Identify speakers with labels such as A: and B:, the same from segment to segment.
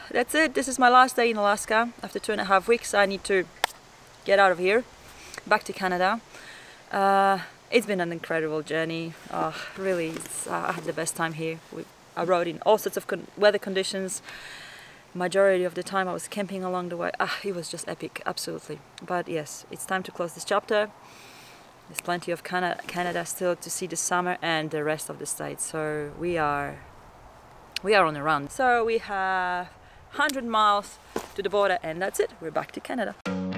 A: that's it. This is my last day in Alaska. After 2.5 weeks, I need to get out of here, back to Canada. It's been an incredible journey. Really, I had the best time here. I rode in all sorts of weather conditions. Majority of the time I was camping along the way. It was just epic, absolutely. But yes, it's time to close this chapter. There's plenty of Canada still to see this summer and the rest of the states. So we are on a run. So we have 100 miles to the border and that's it. We're back to Canada.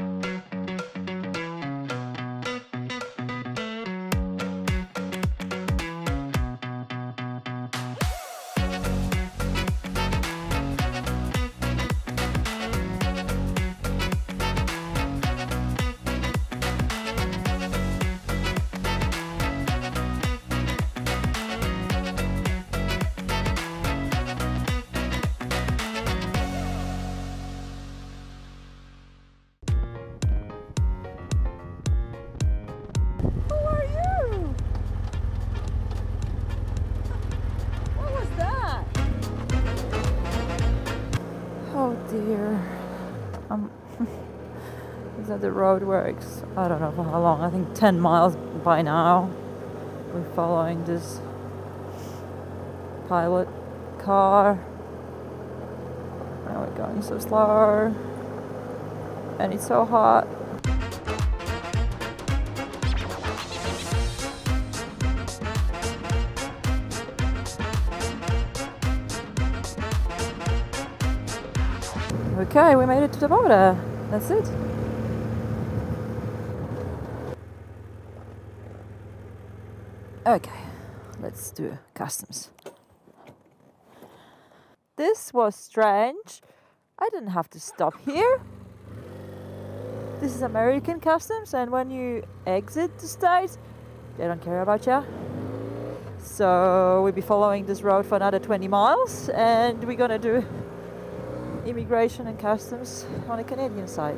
A: Oh dear, is that the road works? I don't know for how long, I think 10 miles by now. We're following this pilot car and we're going so slow and it's so hot. Okay, we made it to the border. That's it. Okay, let's do customs. This was strange. I didn't have to stop here. This is American customs, and when you exit the States, they don't care about you. So we'll be following this road for another 20 miles, and we're gonna do immigration and customs on the Canadian side.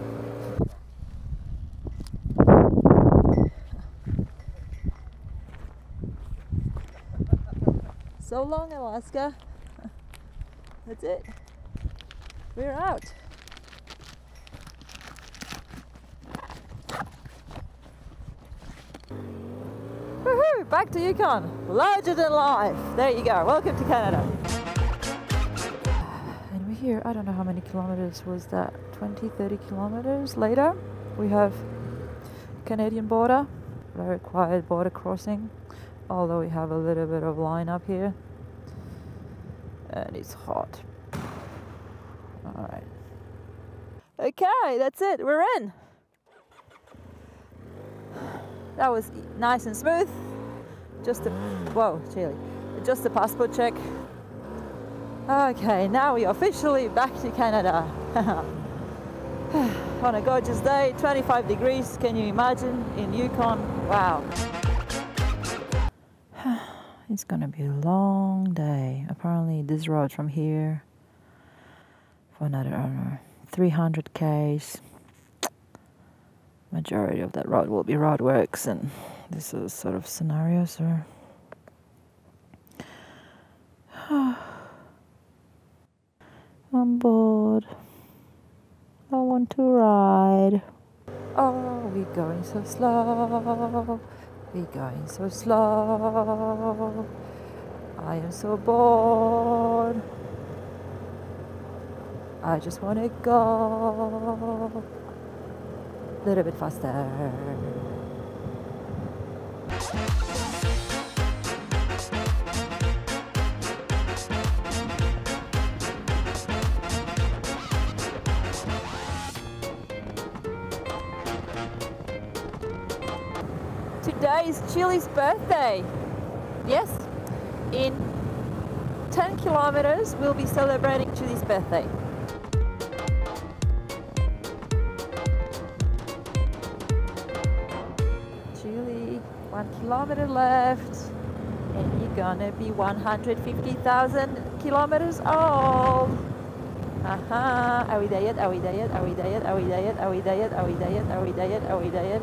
A: So long, Alaska. That's it. We're out. Woohoo! Back to Yukon. Larger than life. There you go. Welcome to Canada. Here, I don't know how many kilometers was that, 20-30 kilometers later we have Canadian border, very quiet border crossing, although we have a little bit of line up here and it's hot. Alright, okay, that's it, we're in. That was nice and smooth. Just a just a passport check. Okay, now we are officially back to Canada. On a gorgeous day, 25 degrees, can you imagine, in Yukon? Wow. It's gonna be a long day. Apparently this road from here for another, I don't know, 300 k's. Majority of that road will be roadworks, and this is sort of scenario, so I'm bored. I want to ride. Oh, we're going so slow. We're going so slow. I am so bored. I just want to go a little bit faster. Today is Chili's birthday. Yes, in 10 kilometers we'll be celebrating Chili's birthday. Chile, 1 kilometer left, and you're gonna be 150,000 kilometers old. Are we there yet? Are we there yet? Are we there yet? Are we there yet? Are we there yet? Are we there yet? Are we there yet? Are we there yet?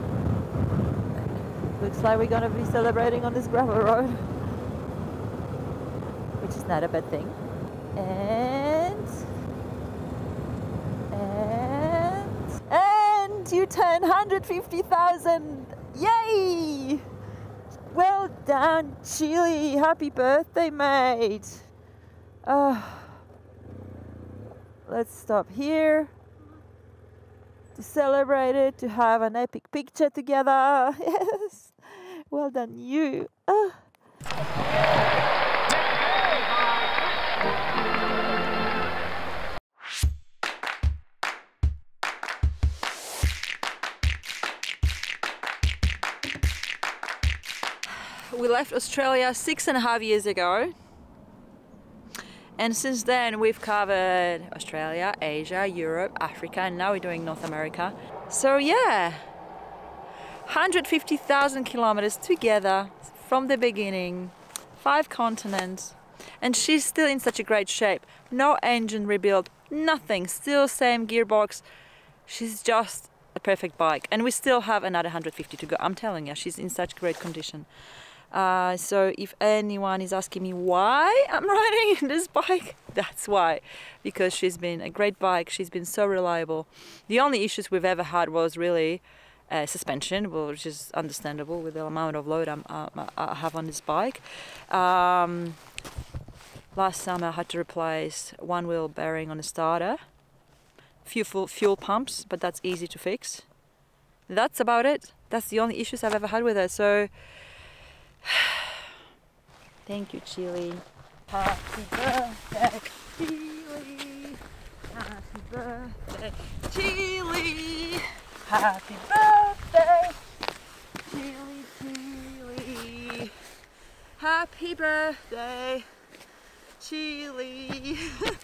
A: Looks like we're going to be celebrating on this gravel road, which is not a bad thing. And turn 150,000! Yay! Well done, Chile! Happy birthday, mate! Let's stop here to celebrate it, to have an epic picture together. Yes! Well done, you! We left Australia 6.5 years ago, and since then we've covered Australia, Asia, Europe, Africa, and now we're doing North America. So yeah, 150,000 kilometers together from the beginning, 5 continents, and she's still in such a great shape. No engine rebuild, nothing, still same gearbox. She's just a perfect bike, and we still have another 150 to go. I'm telling you, she's in such great condition. So if anyone is asking me why I'm riding this bike, that's why. Because she's been a great bike, she's been so reliable. The only issues we've ever had was really suspension, which is understandable with the amount of load I have on this bike. Last summer I had to replace one wheel bearing on the starter, few fuel pumps, but that's easy to fix. That's about it. That's the only issues I've ever had with it. So thank you, Chile. Happy birthday, Chile. Happy birthday, Chile. Happy birthday, Chile, Chile. Happy birthday, Chile.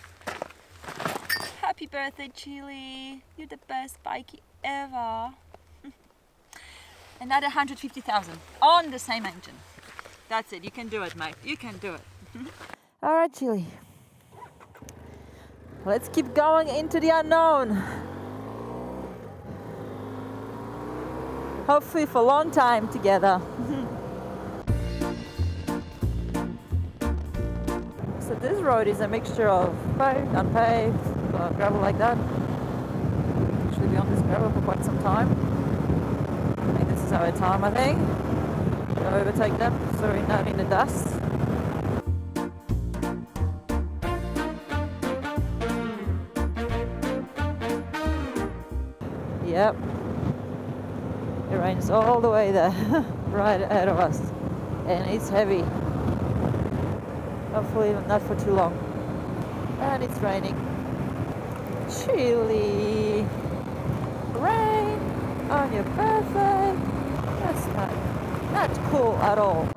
A: Happy birthday, Chile. You're the best bikey ever. Another 150,000 on the same engine. That's it. You can do it, mate. You can do it. All right, Chile. Let's keep going into the unknown. Hopefully for a long time together. So this road is a mixture of paved, unpaved, gravel like that. Actually be on this gravel for quite some time. This is our time, I think, to overtake them, so we're not in the dust. Yep, it rains all the way there, right ahead of us, and it's heavy. Hopefully not for too long. And it's raining. Chile, rain on your birthday. That's not cool at all.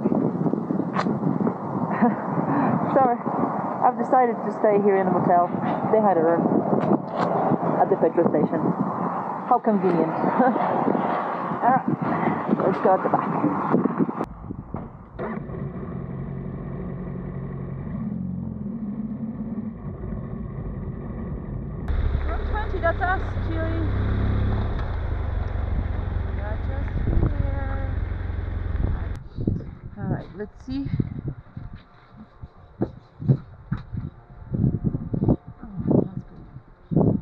A: Sorry, I've decided to stay here in the motel. They had a room at the petrol station. How convenient. Alright, let's go at the back. 120, that's us, Chile. Alright, let's see. Oh, that's good.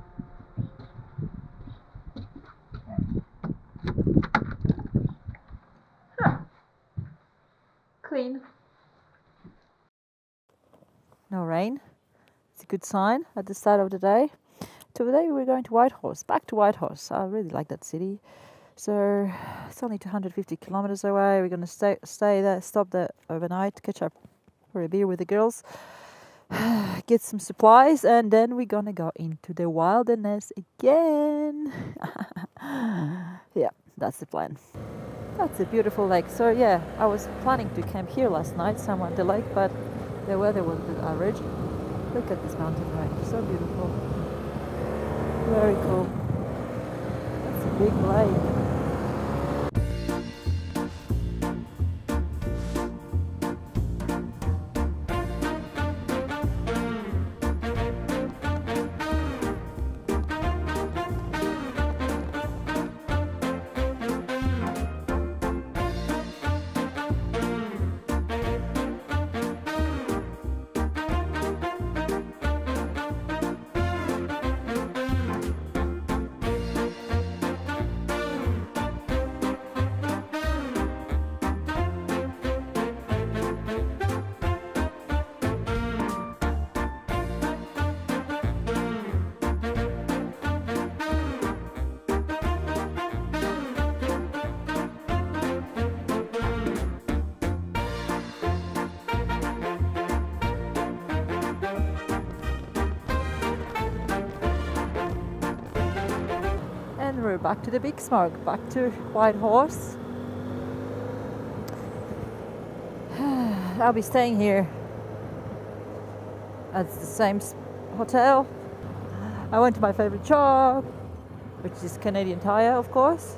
A: Huh. Clean. No rain. It's a good sign at the start of the day. Today we're going to Whitehorse, back to Whitehorse. I really like that city. So it's only 250 kilometers away. We're going to stay there, stop there overnight, catch up for a beer with the girls, get some supplies, and then we're going to go into the wilderness again. Yeah, that's the plan. That's a beautiful lake. So yeah, I was planning to camp here last night, somewhere at the lake, but the weather was a bit average. Look at this mountain range, so beautiful. Very cool. That's a big lake. we're back to the big smoke, back to White Horse. I'll be staying here at the same hotel. I went to my favorite shop, which is Canadian Tire, of course.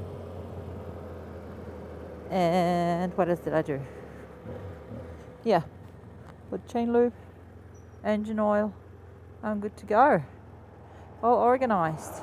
A: And what else did I do? Yeah, put chain lube, engine oil. I'm good to go. All organized.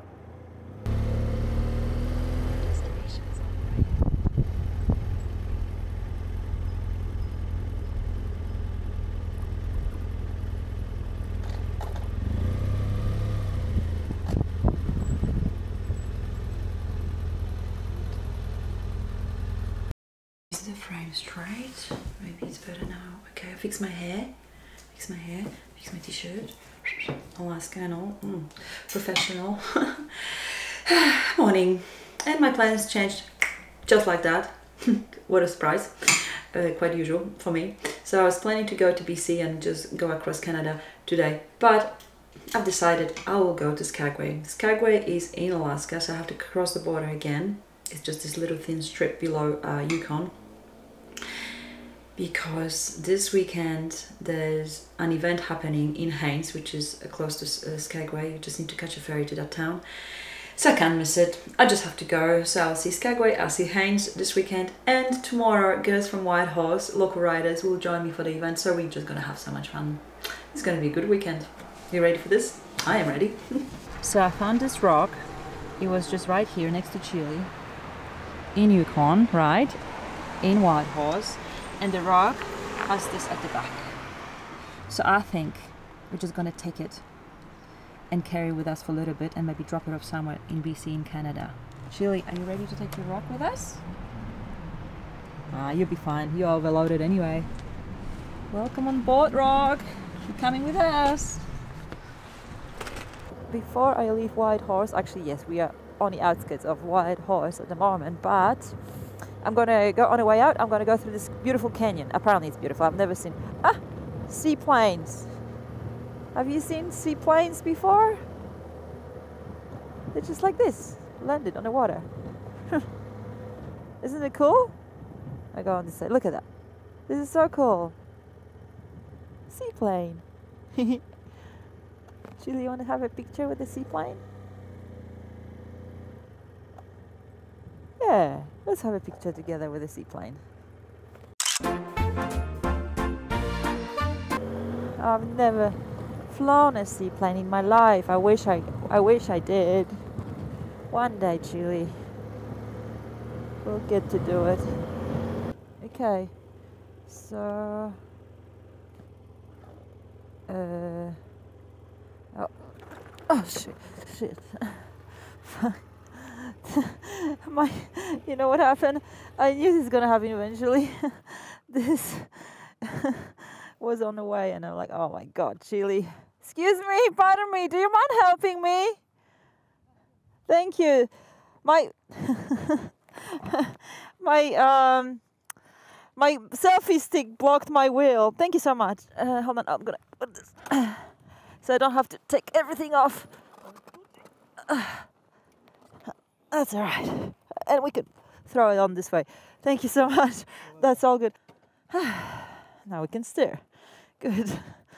A: Is the frame straight? Maybe it's better now. Okay, I fix my hair. Fix my t-shirt. Alaska and all. Professional. Morning. And my plans changed just like that. What a surprise. Quite usual for me. So I was planning to go to BC and just go across Canada today. But I've decided I will go to Skagway. Skagway is in Alaska, so I have to cross the border again. It's just this little thin strip below Yukon. Because this weekend there's an event happening in Haines, which is close to Skagway. You just need to catch a ferry to that town. So I can't miss it. I just have to go. So I'll see Skagway, I'll see Haines this weekend. And tomorrow, girls from White Horse, local riders, will join me for the event. So we're just going to have so much fun. It's going to be a good weekend. You ready for this? I am ready. So I found this rock. It was just right here next to Chile. In Yukon, right? In White Horse. And the rock has this at the back. So I think we're just gonna take it and carry it with us for a little bit and maybe drop it off somewhere in BC in Canada. Chile, are you ready to take your rock with us? You'll be fine. You're overloaded anyway. Welcome on board, rock. You're coming with us. Before I leave White Horse, actually yes, we are on the outskirts of White Horse at the moment, but I'm gonna go on the way out. I'm gonna go through this beautiful canyon. Apparently it's beautiful. I've never seen seaplanes. Have you seen seaplanes before? They're just like this, landed on the water. Isn't it cool? I go on this side. Look at that. This is so cool. Seaplane. Julie, you want to have a picture with the seaplane? Yeah, let's have a picture together with a seaplane. I've never flown a seaplane in my life. I wish I did. One day, Chile, we'll get to do it. Okay, so oh shit. You know what happened? I knew this was gonna happen eventually. This was on the way, and I'm like, oh my god, Chile. Excuse me, pardon me. Do you mind helping me? Thank you. My my selfie stick blocked my wheel. Thank you so much. Hold on, I'm gonna put this so I don't have to take everything off. That's all right. And we could throw it on this way. Thank you so much. That's all good. Now we can steer. Good.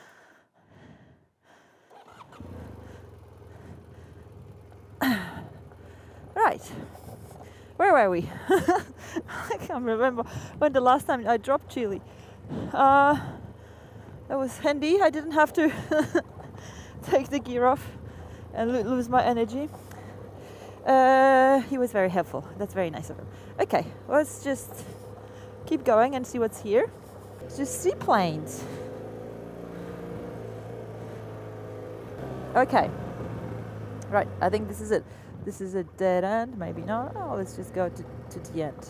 A: Right. Where were we? I can't remember when the last time I dropped Chile. That was handy. I didn't have to take the gear off and lose my energy. He was very helpful. That's very nice of him. Okay, let's just keep going and see what's here. It's just seaplanes. Okay. Right, I think this is it. This is a dead end, maybe not. Oh, let's just go to the end.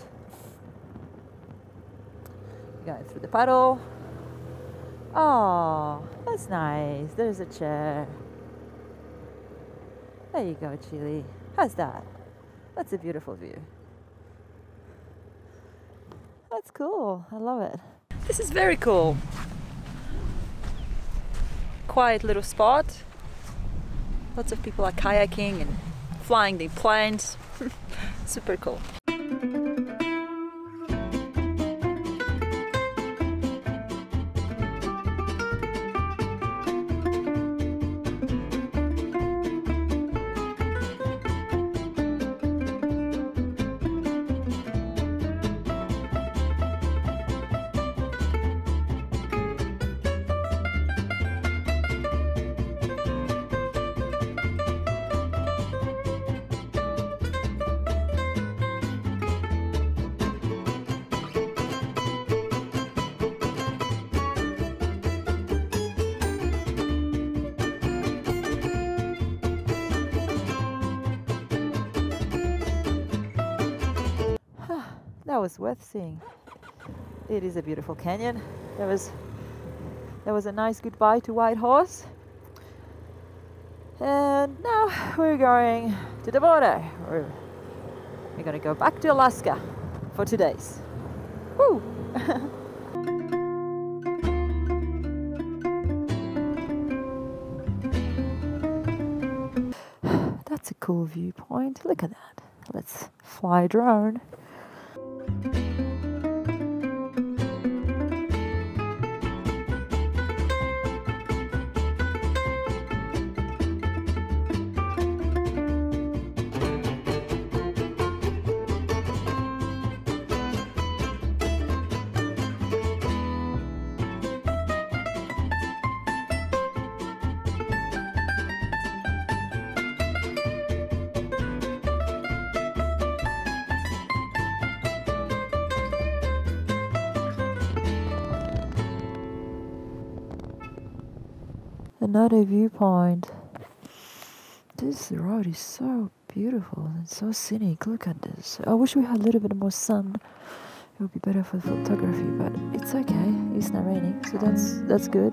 A: Going through the puddle. Oh, that's nice. There's a chair. There you go, Chile. How's that? That's a beautiful view. That's cool. I love it. This is very cool. Quiet little spot. Lots of people are kayaking and flying the planes. Super cool. That was worth seeing. It is a beautiful canyon. There was a nice goodbye to White Horse. And now we're going to the border. We're gonna go back to Alaska for 2 days. Woo! That's a cool viewpoint. Look at that. Let's fly a drone. Another viewpoint. This road is so beautiful and so scenic. Look at this. I wish we had a little bit more sun. It would be better for photography, but it's okay. It's not raining, so that's good.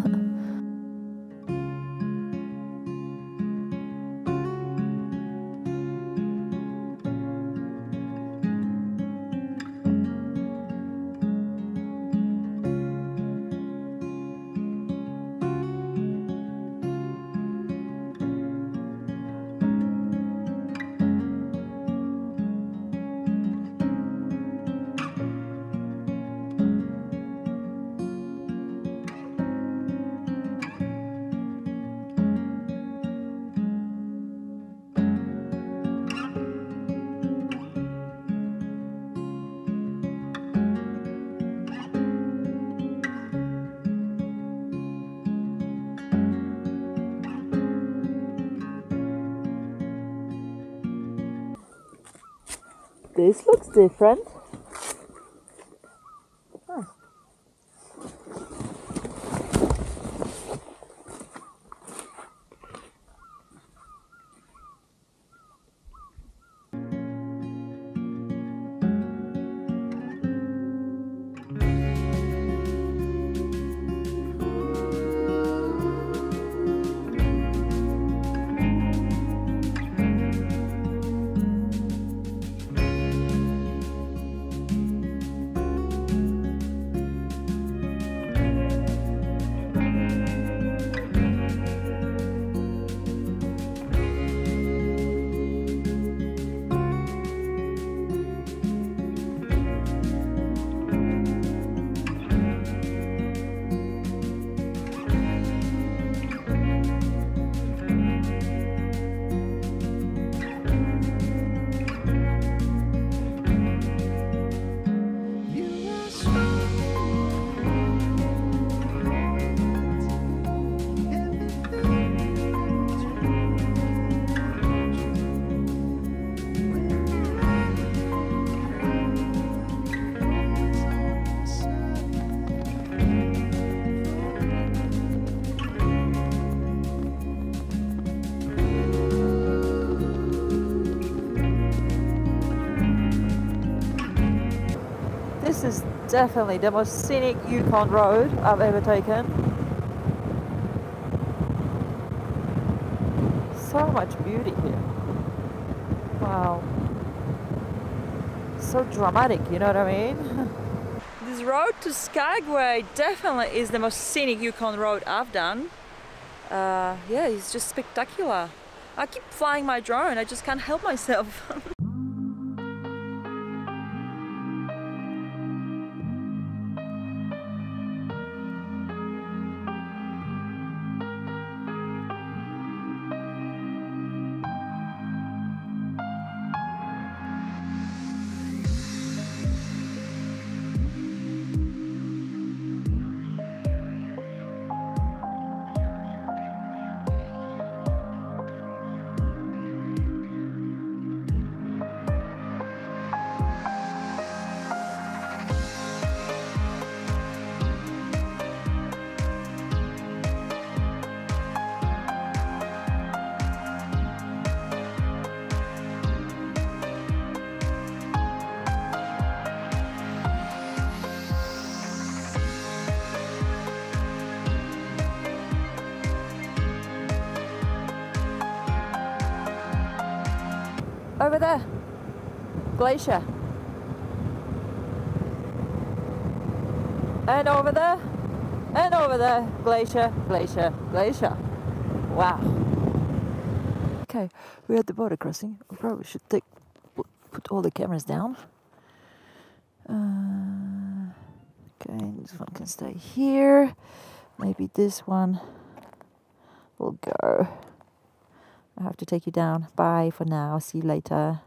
A: This looks different. Huh. This is definitely the most scenic Yukon road I've ever taken. So much beauty here. Wow. So dramatic, you know what I mean? This road to Skagway definitely is the most scenic Yukon road I've done. Yeah, it's just spectacular. I keep flying my drone, I just can't help myself. Over there, glacier. And over there, glacier, glacier, glacier. Wow. Okay, we're at the border crossing. We probably should put all the cameras down. Okay, this one can stay here. Maybe this one will go. I have to take you down. Bye for now. See you later.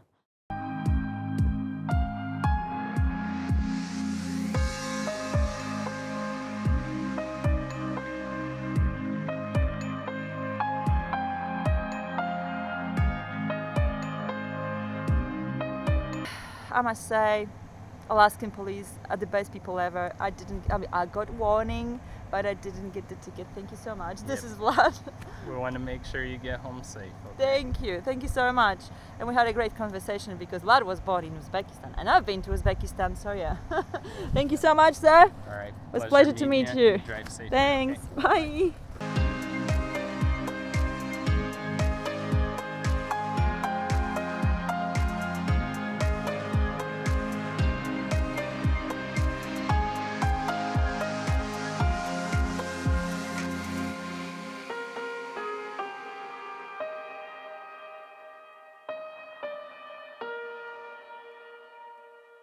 A: I must say, Alaskan police are the best people ever. I got warning, but I didn't get the ticket. Thank you so much. Yep. This is Vlad.
B: We want to make sure you get home safe.
A: Okay? Thank you so much. And we had a great conversation because Vlad was born in Uzbekistan and I've been to Uzbekistan, so yeah. Thank you so much, sir.
B: All right.
A: It was a pleasure to meet you.
B: Drive safe.
A: Thanks. Okay. Bye.